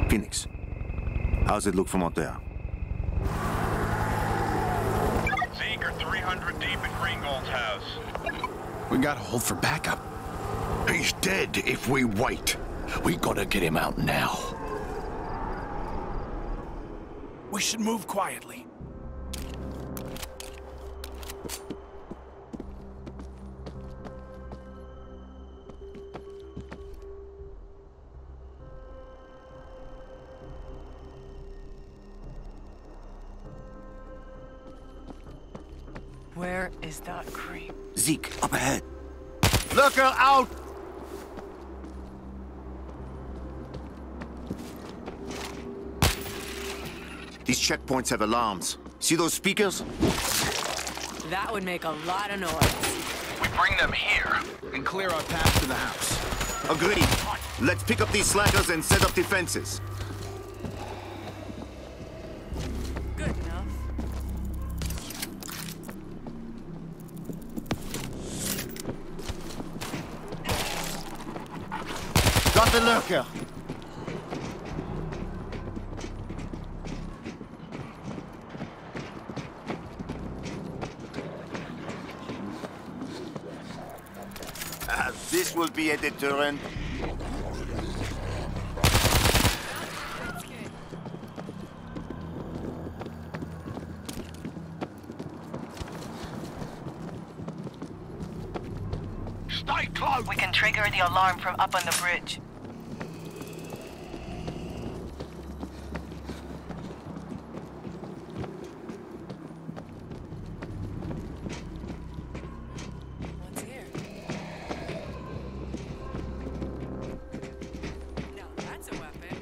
Phoenix, how's it look from out there? Zeke are 300 deep at Greengold's house. We gotta hold for backup. He's dead if we wait. We gotta get him out now. We should move quietly. Where is that creep? Zeke, up ahead. Lurker out! These checkpoints have alarms. See those speakers? That would make a lot of noise. We bring them here and clear our path to the house. Agreed. Let's pick up these slackers and set up defenses. Good enough. Got the lurker. This will be a deterrent. Stay close! We can trigger the alarm from up on the bridge. What's here? Now that's a weapon.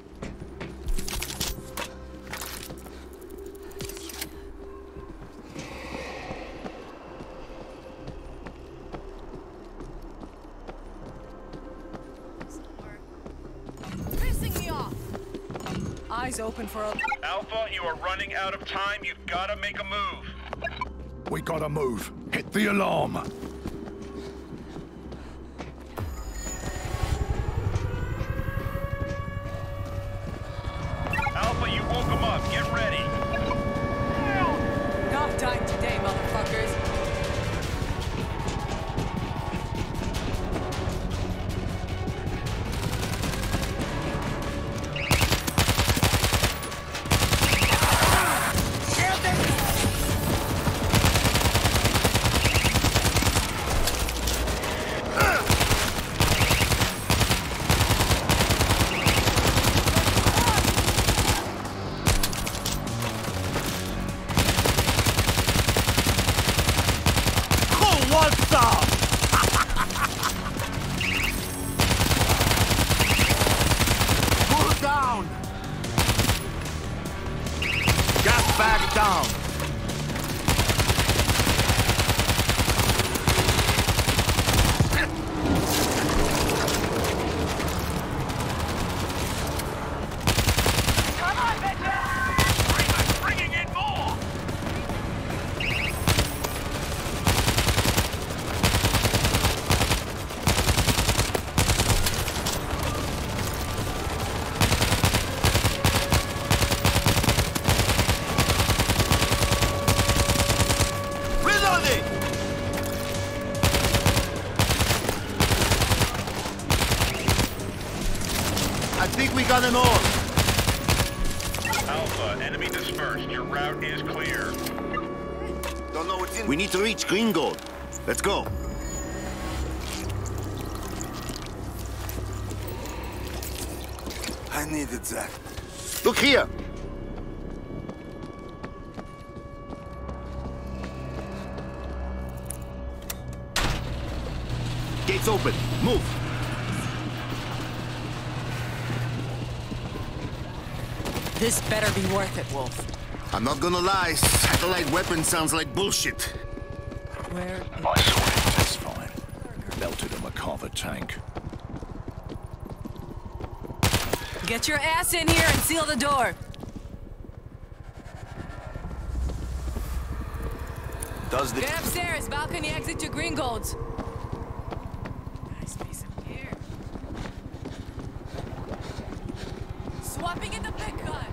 Pissing me off. Eyes open for a... Alpha, you are running out of time. You've got to make a move. We gotta move. Hit the alarm. Alpha, you woke him up. Get ready. Not time today, motherfuckers. Pull down! Gas back down! Come on, VENTUS! Bringing in more! Reloading! I think we got them all. Alpha, enemy dispersed. Your route is clear. Don't know what's in. We need to reach Greengold. Let's go. I needed that. Look here. Gates open. Move. This better be worth it, Wolf. I'm not gonna lie. Satellite weapon sounds like bullshit. Where? I saw it. That's fine. Melted a McCarver tank. Get your ass in here and seal the door. Does the... Get upstairs. Balcony exit to Greengold's. Nice piece of gear. SWAT Swapping in the big gun.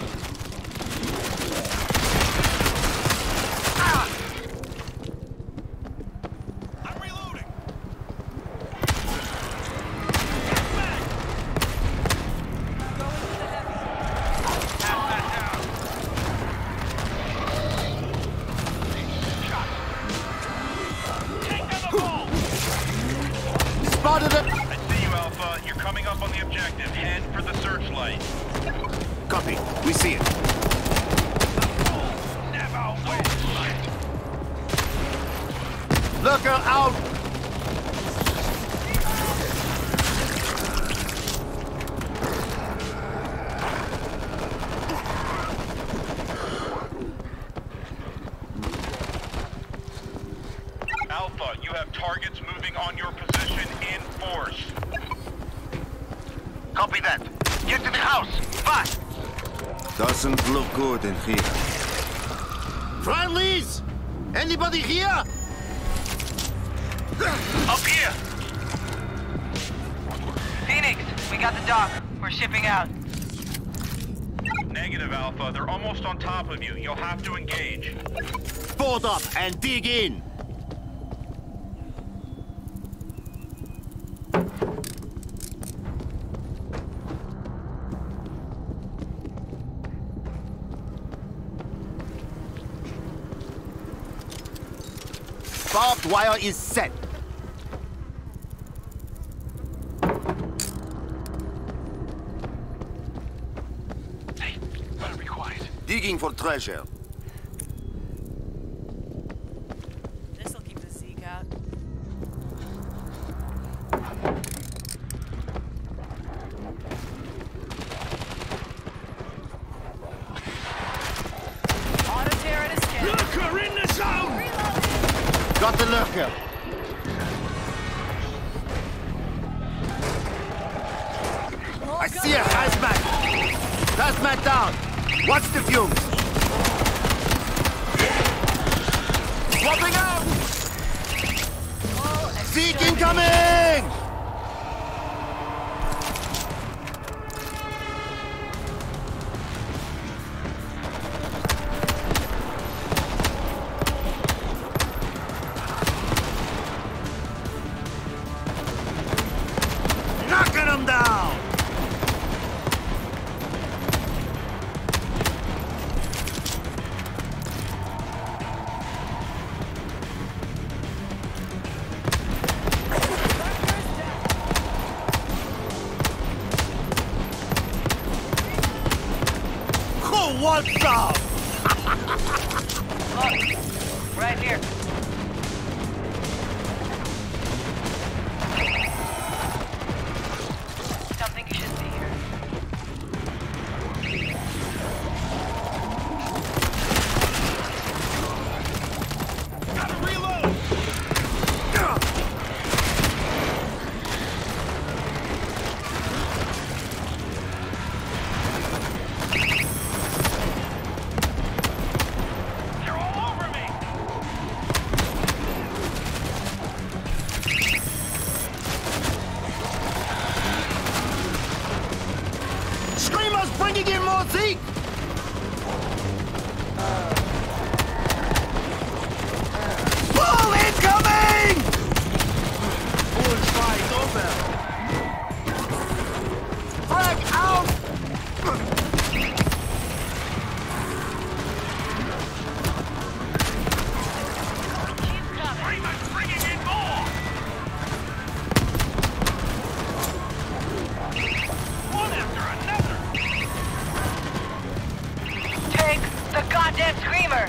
I'm reloading. Going with the heavy. Pass that down. Shot. Take down the ball. Spotted it! I see you, Alpha. You're coming up on the objective. Head for the searchlight. Copy. We see it. Never win. Lurker out! Alpha, you have targets moving on your position in force. Copy that. Get to the house! Fast! Doesn't look good in here. Friendlies! Anybody here? Up here! Phoenix, we got the dock. We're shipping out. Negative, Alpha. They're almost on top of you. You'll have to engage. Board up and dig in! Barbed wire is set. Hey, better be quiet. Digging for treasure. This'll keep the zeke out. Auto tear at his skin. Lurker in the zone! Got the lurker. I see a hazmat. Hazmat down. Watch the fumes. Swapping out. Zeke incoming! Knocking them down! Oh, what's up? Look, right here. Something you should see here. Gotta reload! They're all over me! Screamers bringing in more Zeke! Bull incoming! Bullfight over! Frag out! Freeman's bringing in more! One after another! Take the goddamn screamer!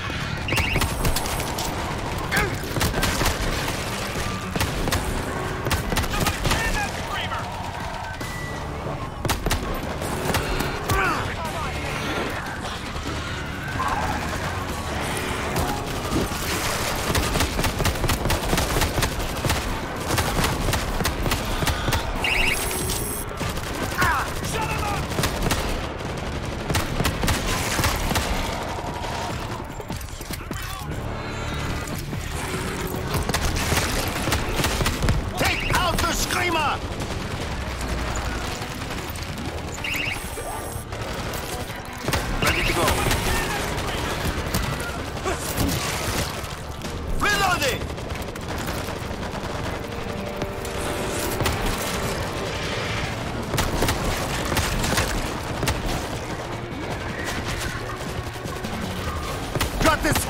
Somebody man that screamer! Shut him up!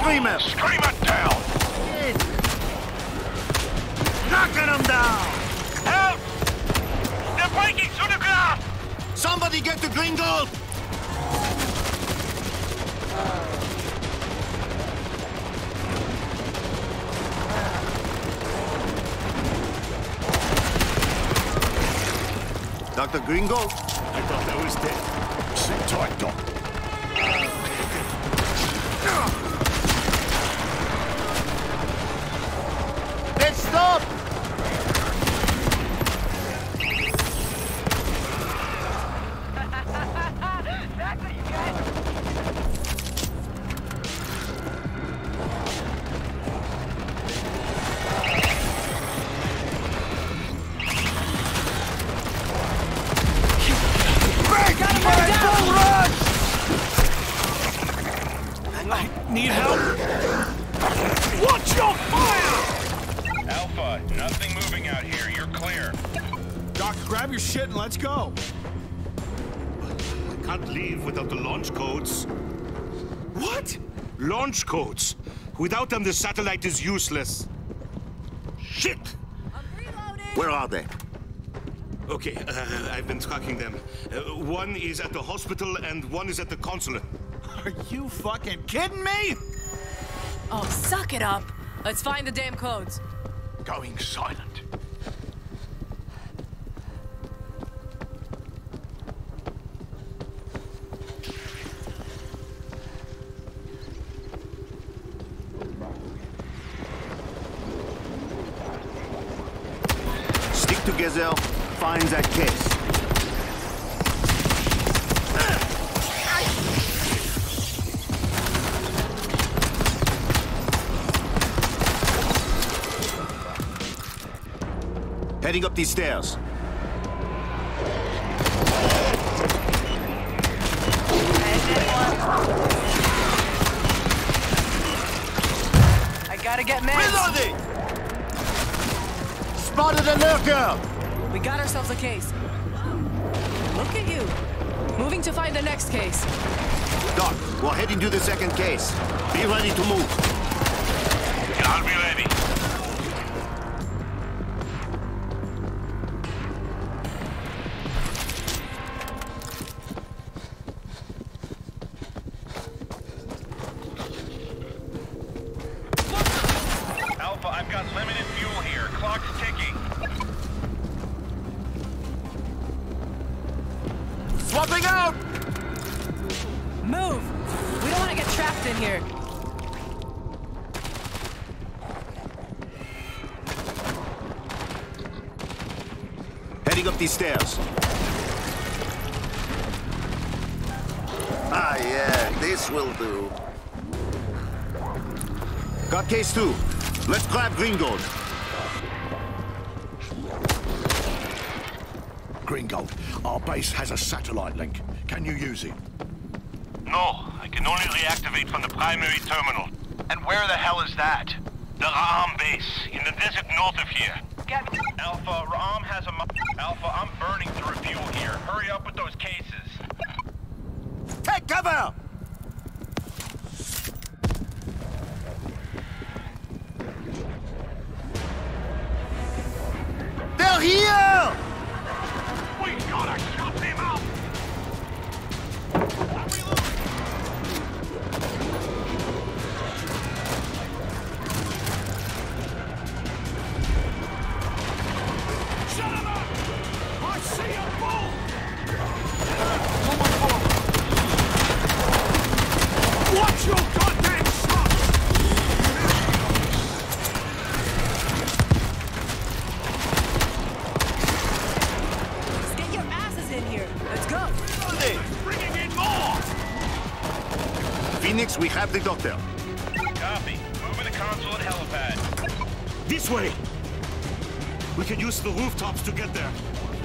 Screamer! Screamer down! In. Knocking them down! Help! They're breaking through the glass! Somebody get to Greengold! Dr. Greengold? I thought that was dead. Sit tight, Doc. Let's stop! That's what you got. I need help. Watch your fire! Alpha, nothing moving out here. You're clear. Doc, grab your shit and let's go. I can't leave without the launch codes. What? Launch codes. Without them, the satellite is useless. Shit! I'm reloading. Where are they? Okay, I've been tracking them. One is at the hospital and one is at the consulate. Are you fucking kidding me? Oh, suck it up. Let's find the damn codes. Going silent. Stick together, find that case. Heading up these stairs. I gotta get meds. Reloading! Spotted a lurker! We got ourselves a case. Look at you. Moving to find the next case. Doc, we're heading to the second case. Be ready to move. I'll be ready. Alpha, I've got limited fuel here. Clock's ticking. Swapping out! Move! We don't want to get trapped in here. Heading up these stairs. Ah, yeah, this will do. Got case 2. Let's grab Greengold. Greengold, our base has a satellite link. Can you use it? No, I can only reactivate from the primary terminal. And where the hell is that? The Ra'am base, in the desert north of here. Alpha, Ra'am has a... Alpha, I'm burning through fuel here. Hurry up with those cases. Take cover! They're here! We gotta shut them up! Shut him up! I see a bull! Watch your goddamn shot! Let's get your asses in here. Let's go. Reloading! Bringing in more! Phoenix, we have the doctor. Copy. Moving the consulate helipad. This way! We can use the rooftops to get there.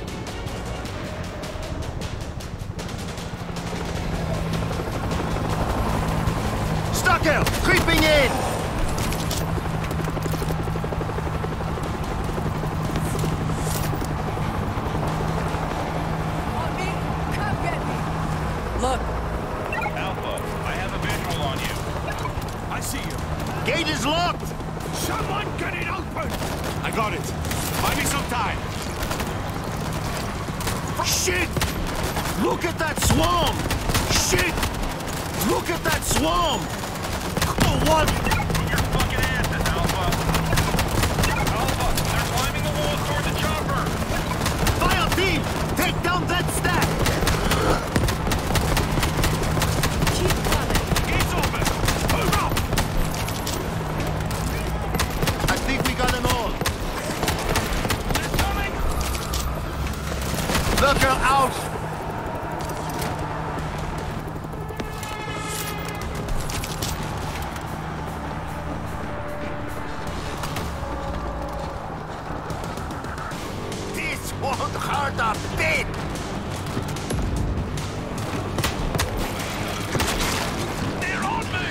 Stucker, creeping in! Want me? Come get me. Look, Alpha, I have a visual on you. I see you. gate is locked! Someone get it open! I got it. Buy me some time. Shit! Look at that swarm! Shit! Look at that swarm! Oh, what? Move your fucking asses, Alpha. Alpha, they're climbing the walls toward the chopper. Fire team! Take down that stack! Keep coming. Gates open! Move up! I think we got them all. They're coming! Lurker out! This won't hurt a bit! They're on me!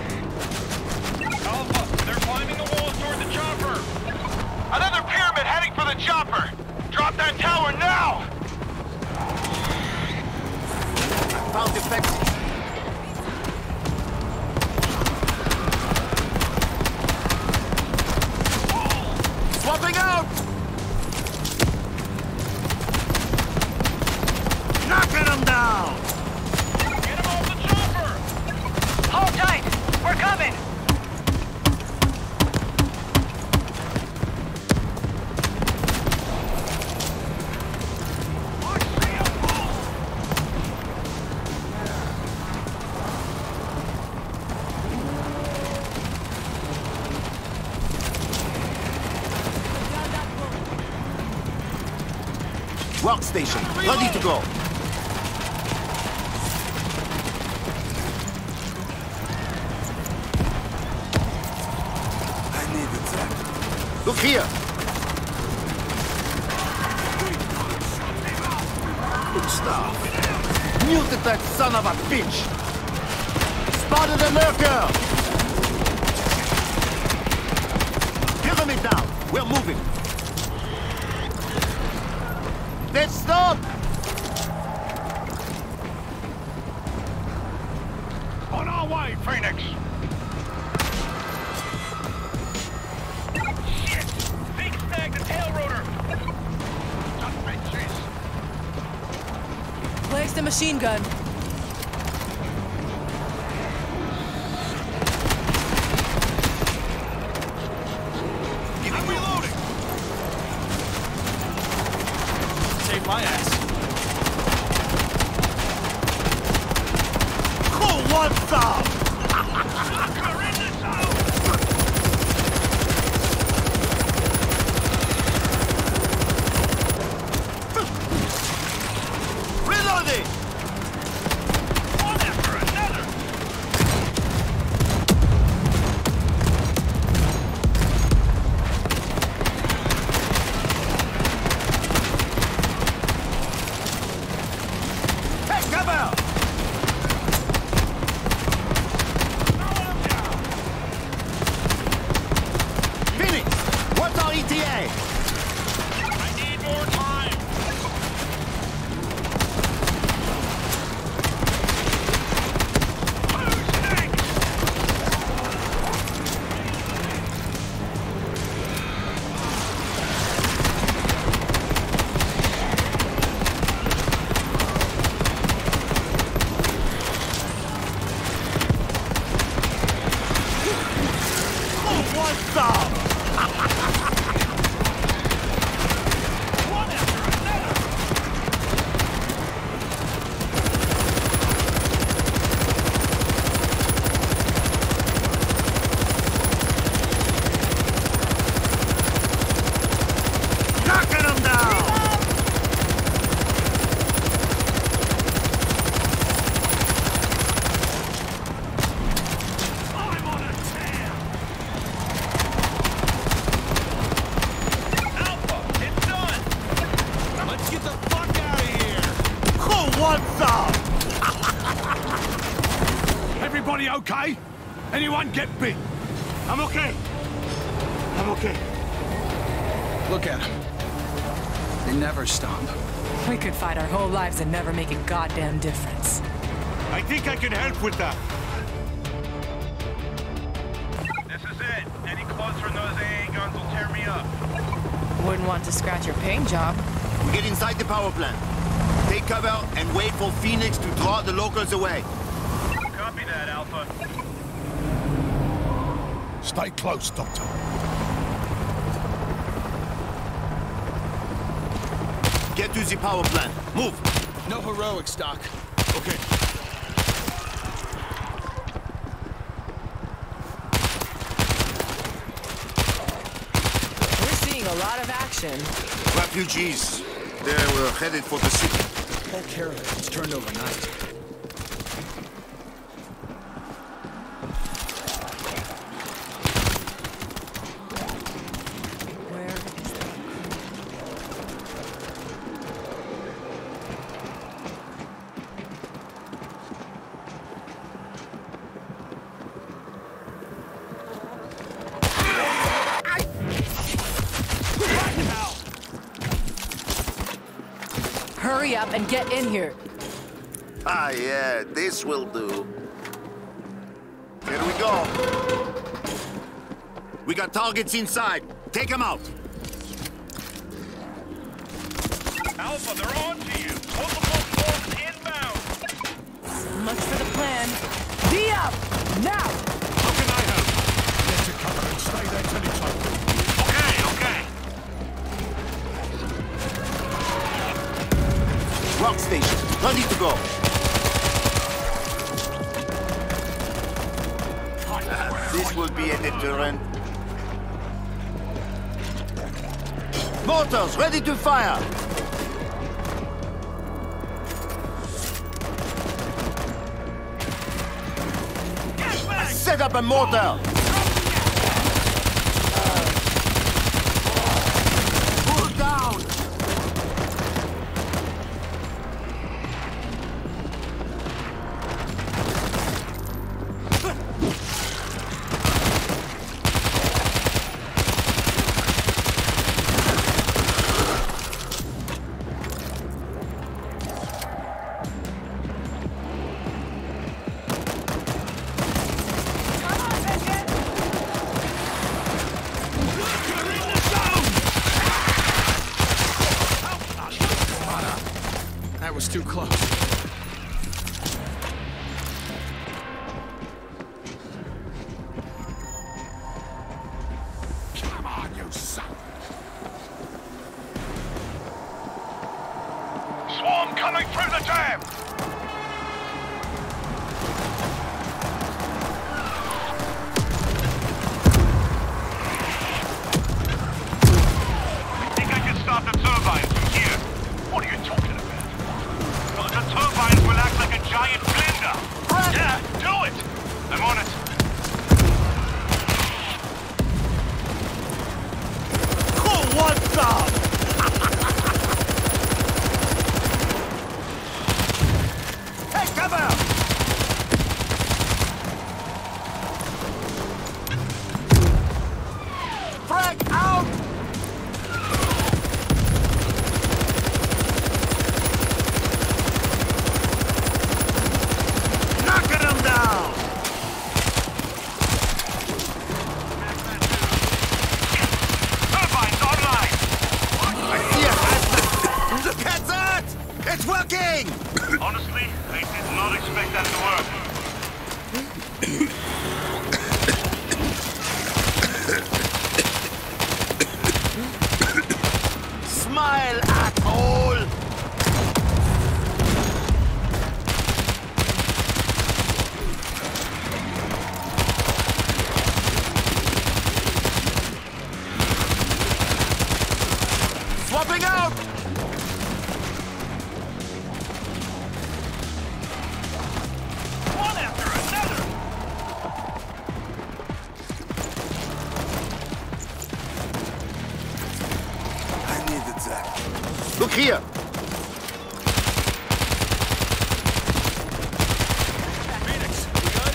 Alpha, they're climbing the walls toward the chopper. Another pyramid heading for the chopper. Drop that tower now! Found defensive. Swapping out! Knocking them down! Get him off the chopper! Hold tight! We're coming! I see a bull! Workstation, ready to go. I need the tech. Look here. Good stuff. Muted that son of a bitch. Spotted a lurker. Give him down. We're moving. Let's stop. On our way, Phoenix! Shit! Zeke snagged the tail rotor! Place the machine gun. I'm reloading! Save my ass. Who wants some? We're in the zone! Reloading. One after another! Hey, cover. Phoenix, what's our ETA? I need more time! Who's next? Who wants some? One after another! Knocking them down. I'm on a tear! Alpha, it's done! Let's get the fuck out of here! Who wants some? Everybody okay? Anyone get bit? I'm okay. I'm okay. Look at them. They never stop. We could fight our whole lives and never make a goddamn difference. I think I can help with that. This is here. Wouldn't want to scratch your paint job. We get inside the power plant. Take cover and wait for Phoenix to draw the locals away. Copy that, Alpha. Stay close, Doctor. Get to the power plant. Move. No heroics, Doc. Okay. We're seeing a lot of action. Refugees. They were headed for the city. Whole caravan was turned overnight. Where is that? Hurry up and get in here. Ah, yeah, this will do. Here we go. We got targets inside. Take them out. Alpha, they're on to you. Multiple forces inbound. So much for the plan. Be up! Now! How can I help? Get to cover and stay there till it's over. Okay, okay. Rock station. Ready to go. This will be a deterrent. Mortars ready to fire. Set up a mortar. Pull down. That was too close. Come on, you son. Swarm coming through the dam. I think I can start the turbines from here. What are you talking about? Well, the turbines will act like a giant blender. Yeah, do it. I'm on it. Oh, what's up? Take cover! Frag out! Knocking them down! Turbines online. I see a hazmat! Look at that! It's working! Honestly, I did not expect that to work. Smile, asshole! Swapping out! One after another. I needed that. Look here! Phoenix, you good?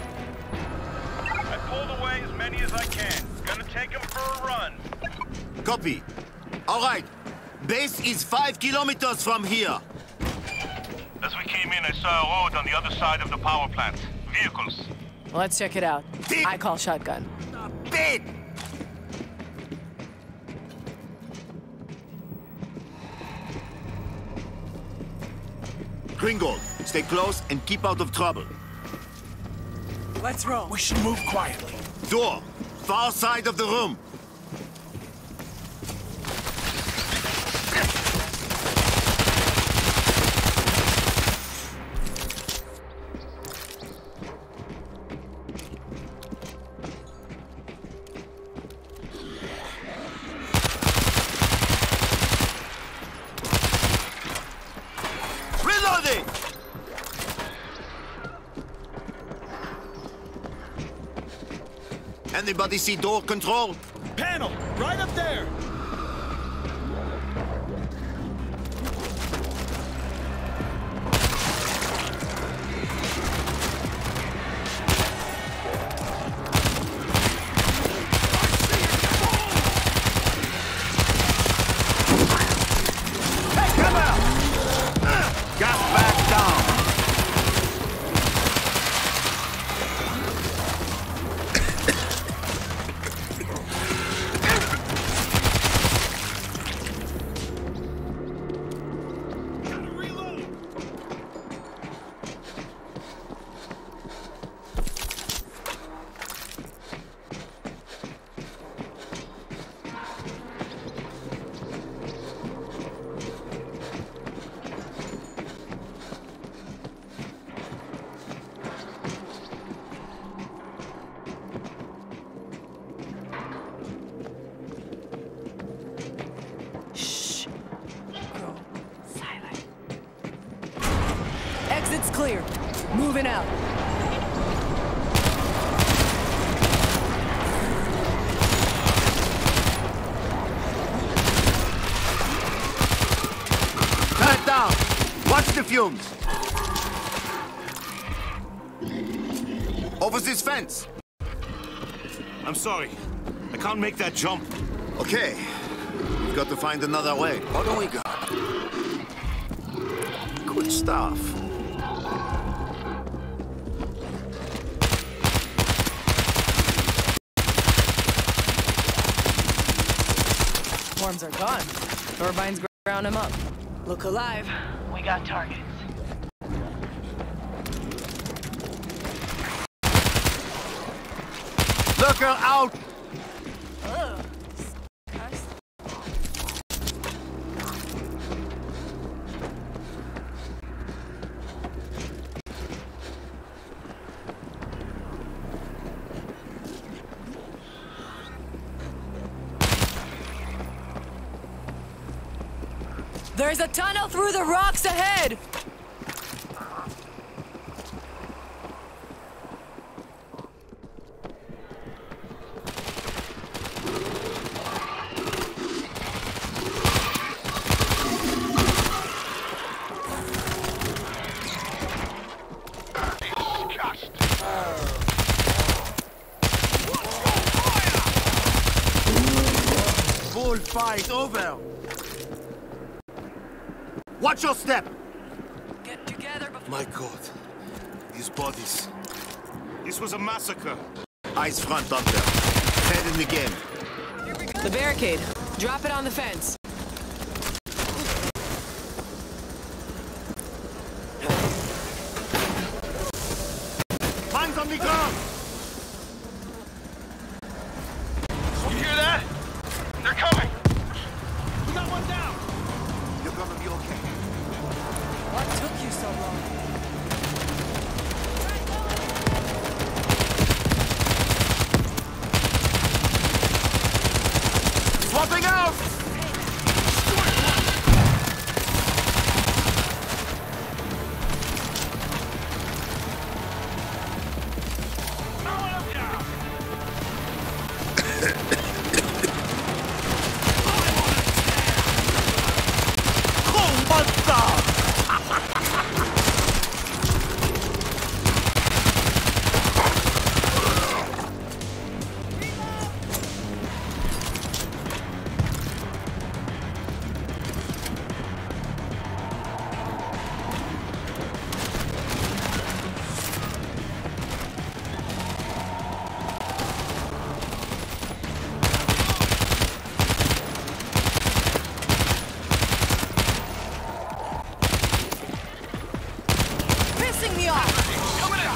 I pulled away as many as I can. Gonna take them for a run. Copy. All right. Base is 5 kilometers from here. As we came in, I saw a road on the other side of the power plant. Vehicles. Let's check it out. Dick. I call shotgun. Bit! Greengold, stay close and keep out of trouble. Let's roll. We should move quietly. Door, far side of the room. Reloading! Anybody see door control? Panel, right up there. Hey, come out! Gas back down. Shh. Girl, silent. Exit's clear. Moving out. Turn it down. Watch the fumes. Over this fence. I'm sorry. I can't make that jump. Okay. We've got to find another way. What do we got? Good stuff. Worms are gone. Turbines ground him up. Look alive. We got targets. Lurker out! Ugh. Disgusting. There's a tunnel through the rocks ahead! Full fight over. Watch your step. Get together before... My God. These bodies. This was a massacre. Eyes front up there. Head in again. The barricade. Drop it on the fence. Hands on the ground. You hear that? They're coming! We got one down. You're gonna be okay. What took you so long? Swapping out! pissing me off! Coming out!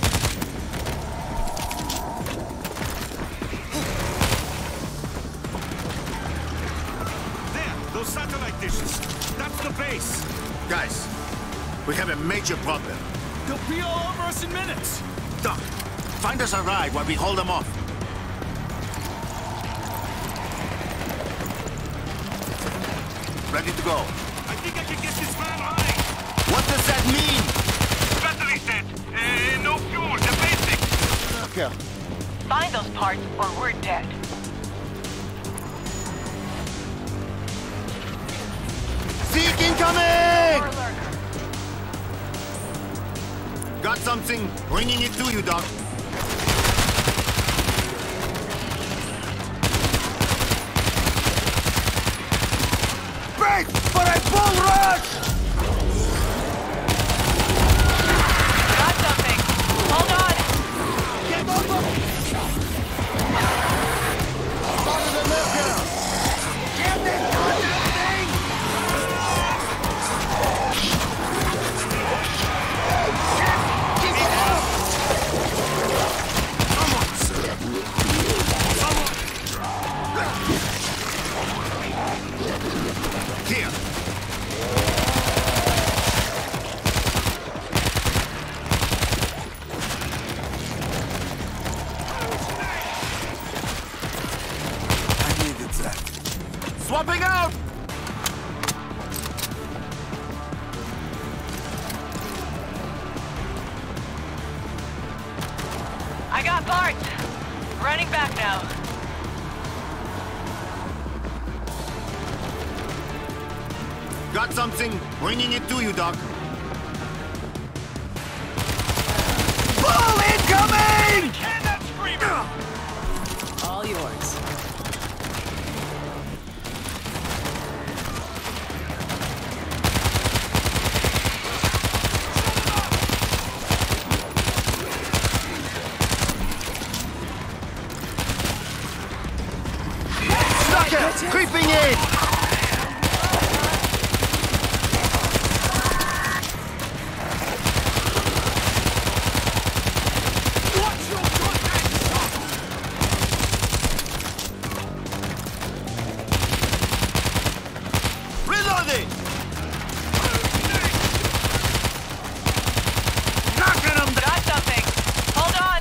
There, those satellite dishes. That's the base. Guys, we have a major problem. They'll be all over us in minutes! Doc, find us a ride while we hold them off. Ready to go. I think I can get this van running. What does that mean? Battery set. No fuel. The basics. Okay. Find those parts or we're dead. Zeke incoming! Or lurker. Got something. Bringing it to you, Doc. Break for a bull rush! Got something. Hold on. Get over! Started the lurker! Get this goddamn thing! Keep it up! Come on, sir. Here. I needed that. Swapping out! I got parts. Running back now. Got something. Bringing it to you, Doc. Bull incoming! All yours. Sucker! Creeping in! Reloading! Knocking them down! Got something. Hold on.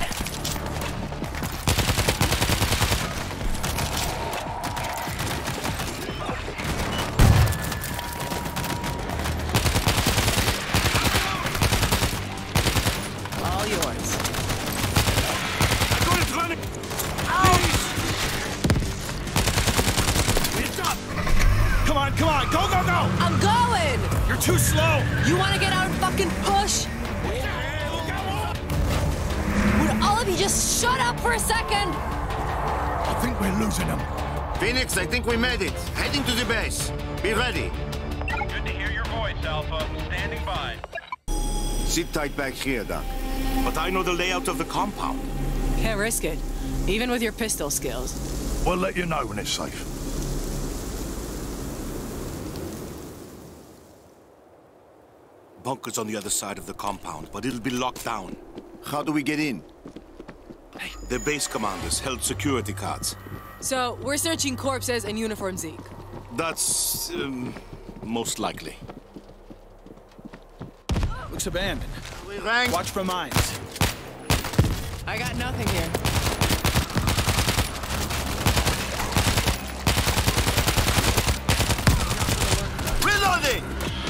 All yours. Go and run it. It's up! Come on, go, go, go! I'm going! You're too slow! You wanna get out and fucking push? Would all of you just shut up for a second? I think we're losing them. Phoenix, I think we made it. Heading to the base. Be ready. Good to hear your voice, Alpha. Standing by. Sit tight back here, Doc. But I know the layout of the compound. Can't risk it, even with your pistol skills. We'll let you know when it's safe. Bunker's on the other side of the compound, but it'll be locked down. How do we get in? The base commanders held security cards. So, we're searching corpses and uniform Zeke. That's, most likely. Looks abandoned. We rang. Watch for mines. I got nothing here. Reloading!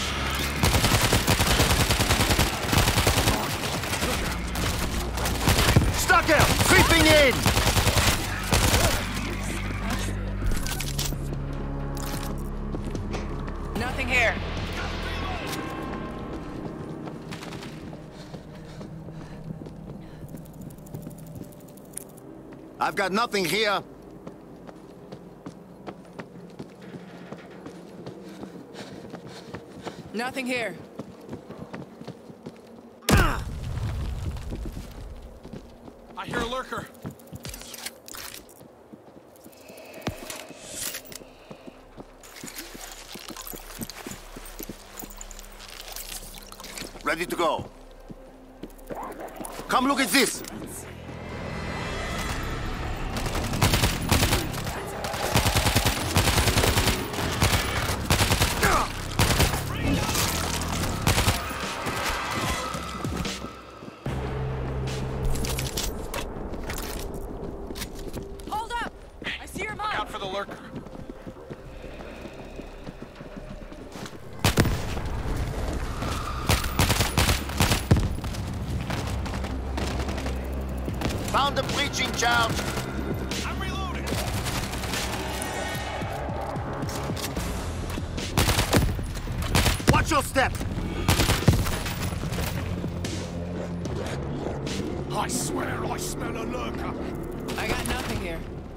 Stuck out! Creeping in! Nothing here. I've got nothing here. Nothing here. I hear a lurker. Ready to go. Come look at this. Hold up! I see your mom! Out for the lurker. Found the breaching charge. I'm reloading. Watch your step. I swear I smell a lurker. I got nothing here.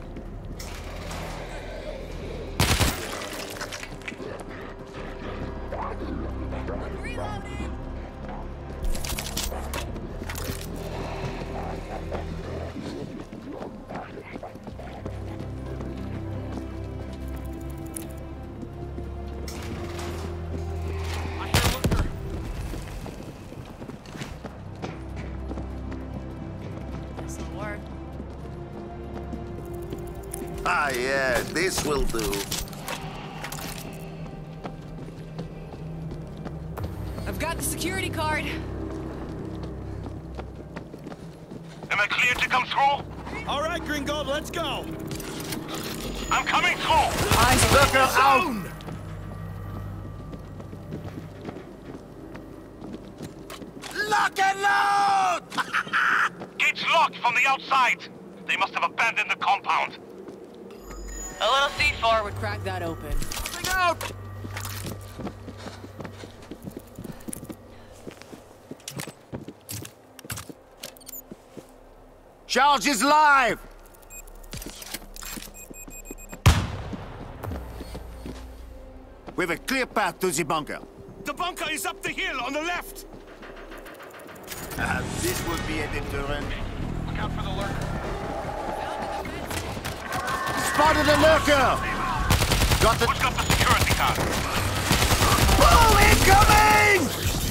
Reloading! I hear a lurker. This'll work. Ah, yeah, this will do. I've got the security card. Am I clear to come through? All right, Greengold, let's go. I'm coming through! Eyes Lurker out! Lock and load! Gates locked from the outside. They must have abandoned the compound. A little C4 would crack that open. Bring out! Charge is live! We have a clear path to the bunker. The bunker is up the hill on the left. This will be a deterrent. Look out for the lurker. Spotted a lurker! Got the... Who's got the security card? Boom! Incoming!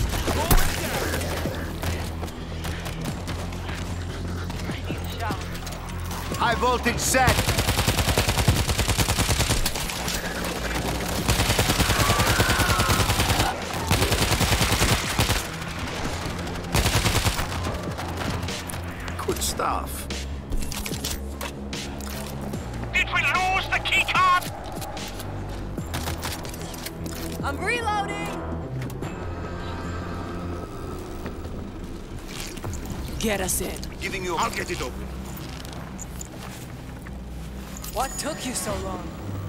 High voltage set. Good stuff. Did we lose the key card? I'm reloading! Get us in. Giving you. I'll get it open. What took you so long?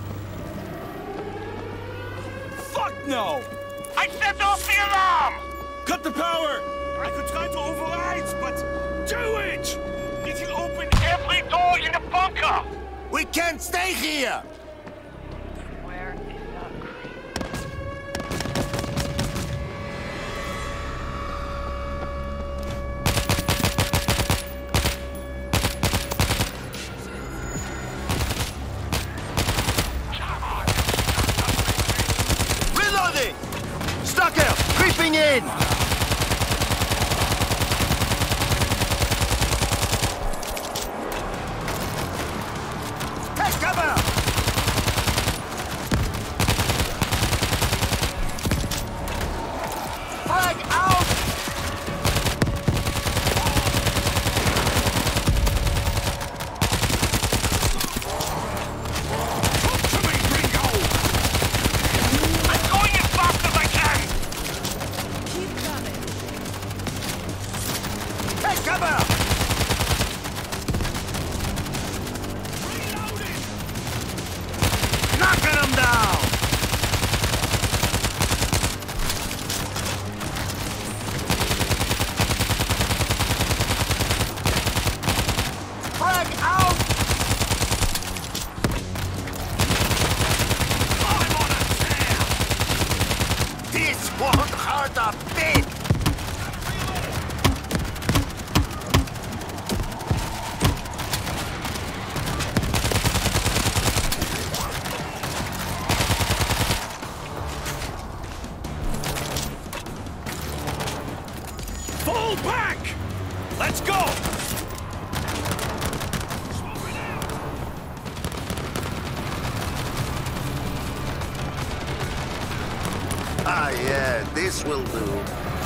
Fuck no! I set off the alarm! Cut the power! I could try to override, but do it! It'll open Every door in the bunker! We can't stay here! Where is the Reloading! Stalker, creeping in! Take cover! Frag out! Talk to me, Greengold. I'm going as fast as I can! Keep coming. Take cover! Knocking them down! Frag out! I'm on a tear! This won't hurt a bit! Fall back! Let's go! Ah, yeah, this will do.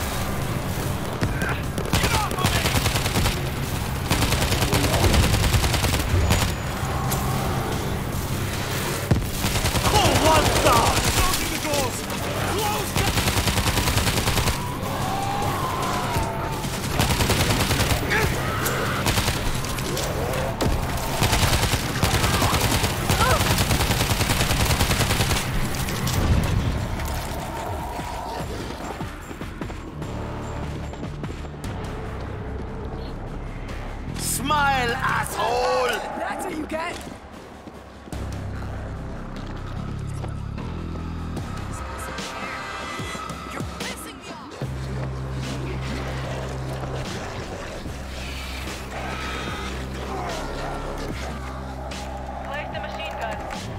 Smile, asshole! That's what you get. You're pissing me off. Place the machine gun.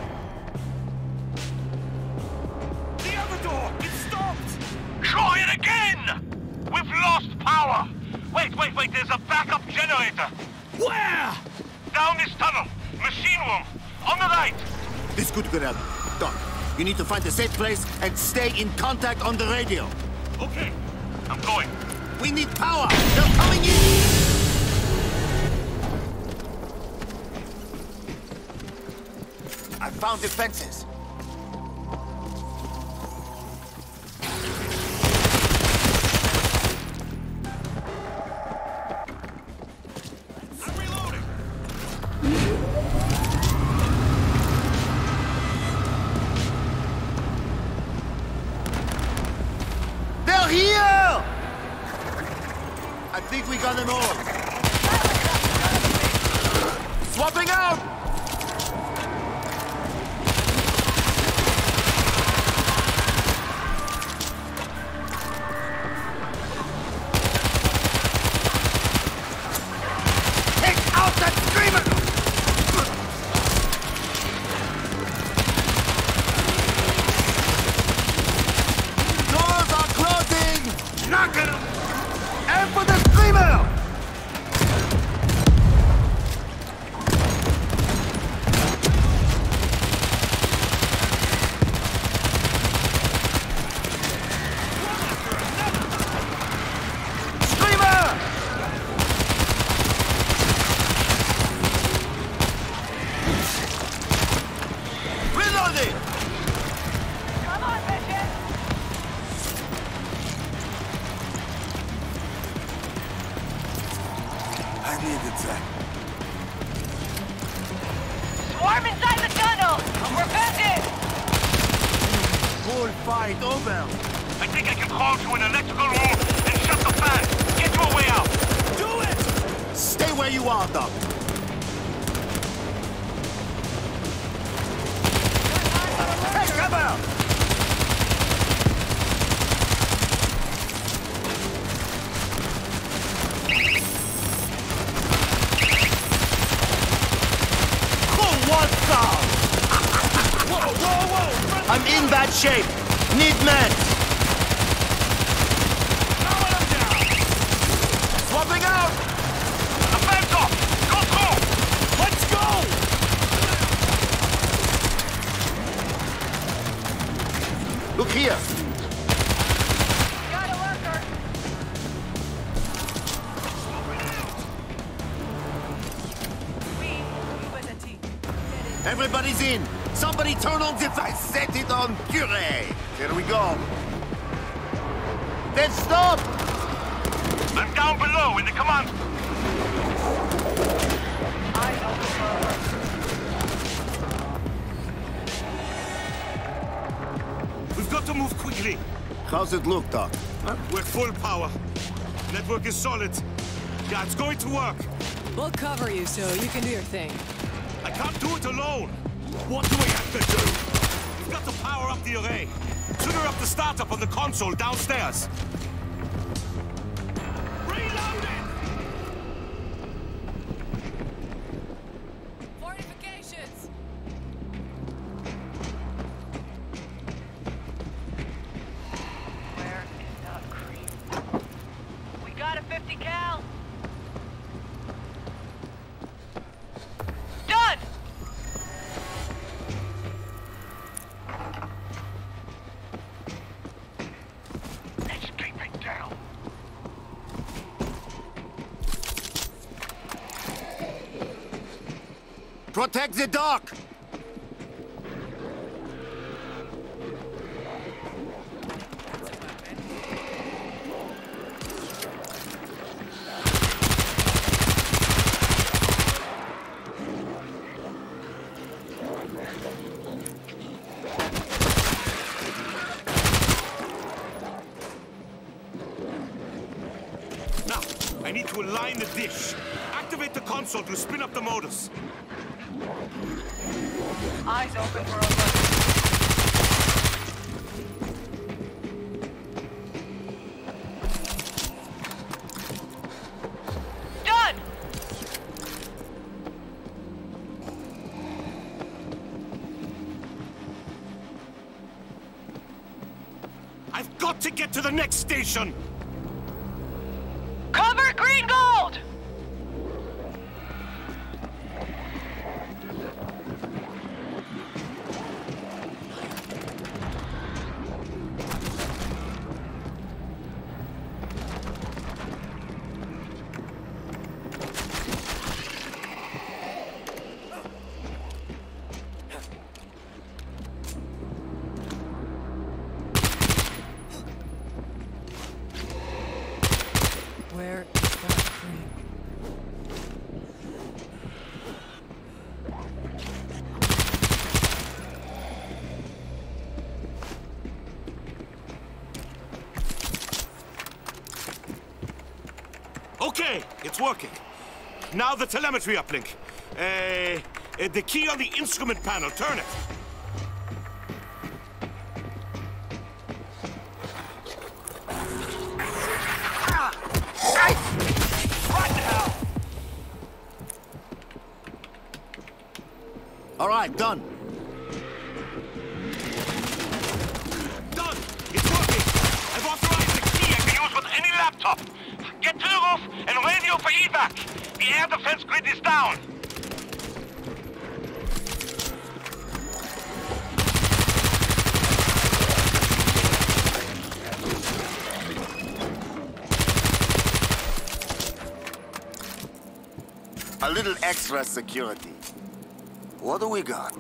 The other door! It stopped! Try it again! We've lost power! Wait, there's a backup generator! Where? Down this tunnel! Machine room! On the right! This could go down. Doc, you need to find a safe place and stay in contact on the radio. Okay, I'm going. We need power! They're coming in! I found defenses. I'm reloading! They're here! I think we got them all. Swapping out! Take out that screamer! Doors are closing! Knock it! And for the screamer! Screamer! Reloading! Come on, bitches! I needed that. Swarm inside the tunnel! We're vented! Full fight over. I think I can crawl to an electrical room and shut the fan! Get you a way out! Do it! Stay where you are, Doc. Hey, cover! What's up? Whoa! I'm in bad shape. Need meds. Now I'm down! Swapping out. The fan's off! Go through! Let's go! Look here. Got a worker! We as a team. Everybody's in. Somebody turn on the I set it on puree. Here we go. Then stop. I'm down below in the command. We've got to move quickly. How's it look, Doc? We're full power. Network is solid. Yeah, it's going to work. We'll cover you so you can do your thing. I can't do it alone. What do we have to do? We've got to power up the array. Trigger up the startup on the console downstairs. Reloading! Fortifications! Where is that creep? We got a 50 cal! Protect the dock! Now, I need to align the dish. Activate the console to spin up the motors. Eyes open for a Done! I've got to get to the next station! Cover Greengold! Where is that crane? Okay, it's working. Now the telemetry uplink. The key on the instrument panel, turn it. All right, done. Done! It's working! I've authorized the key I can use with any laptop. Get to the roof and radio for evac. The air defense grid is down. A little extra security. What do we got?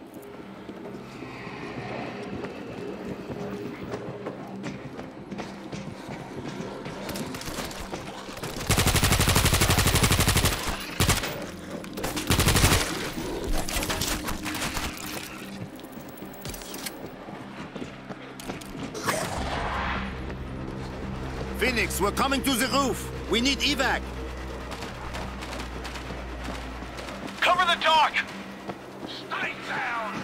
Phoenix, we're coming to the roof. We need evac. Cover the dock. Stay down.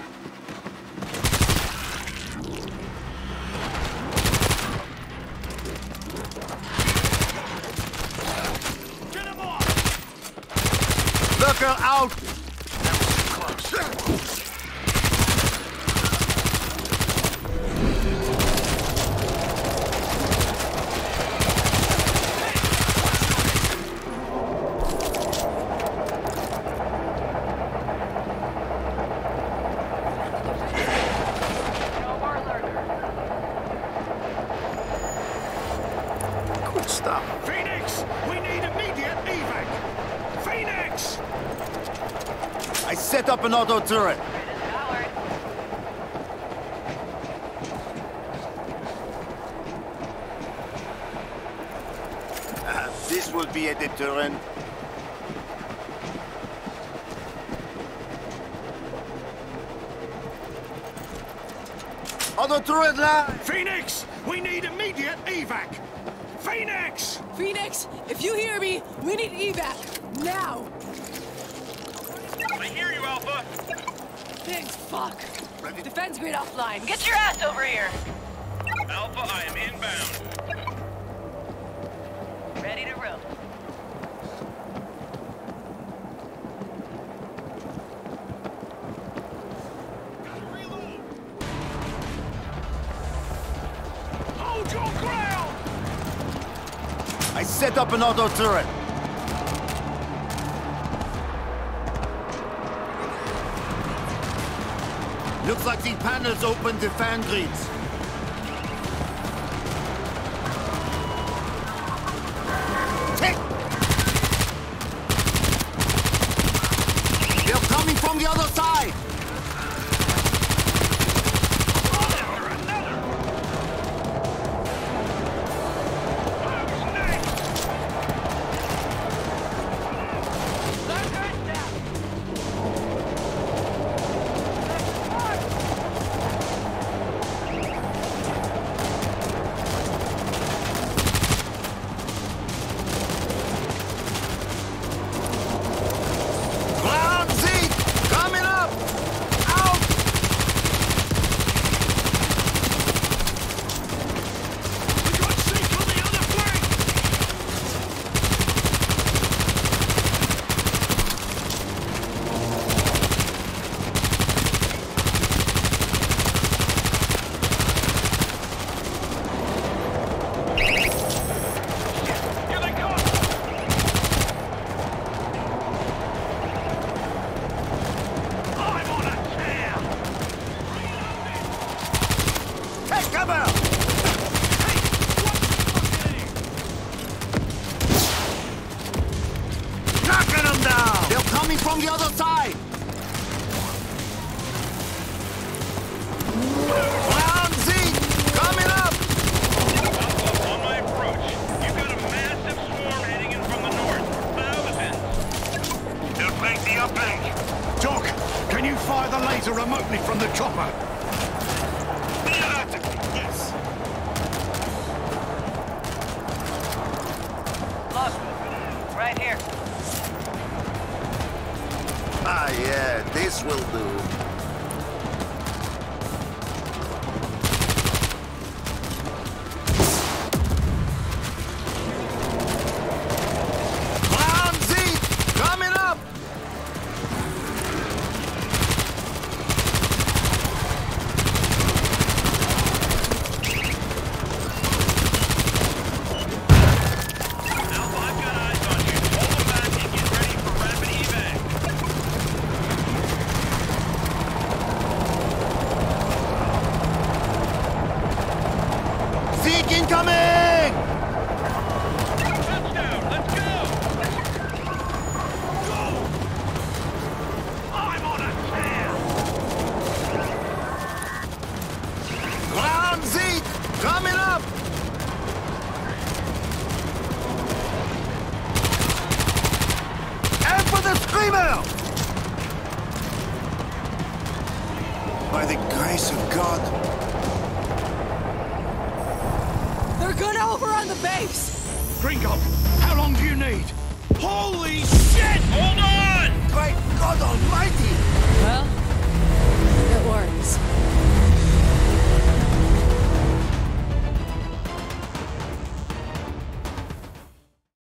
Get him off! Looker out! Good stuff. Phoenix! We need immediate evac! Phoenix! I set up an auto turret. This will be a deterrent. Auto turret line! Phoenix! We need immediate evac! Phoenix! Phoenix, if you hear me, we need evac. Now! I hear you, Alpha. Thanks, fuck. Defense grid offline. Get your ass over here! Alpha, I am inbound. Ready to roll. Hold your ground! I set up an auto turret. Looks like the panels open the fan grids. They're coming for from the other side! Ground Zeke! Coming up! Alpha, on my approach. You've got a massive swarm heading in from the north. Thousands. They'll break the uplink. Doc, can you fire the laser remotely from the chopper? Yes. Look, right here. Ah, yeah, this will do. Ground Zeke! Coming up! Alpha, I've got eyes on you. Hold them back and get ready for rapid evac. Zeke incoming! Touchdown, let's go! I'm on a tear! Ground Zeke! Coming up! And for the screamer! By the grace of God. They're gonna overrun the base! Greengold, how long do you need? Holy shit! Hold on! Great God Almighty! Well, it works.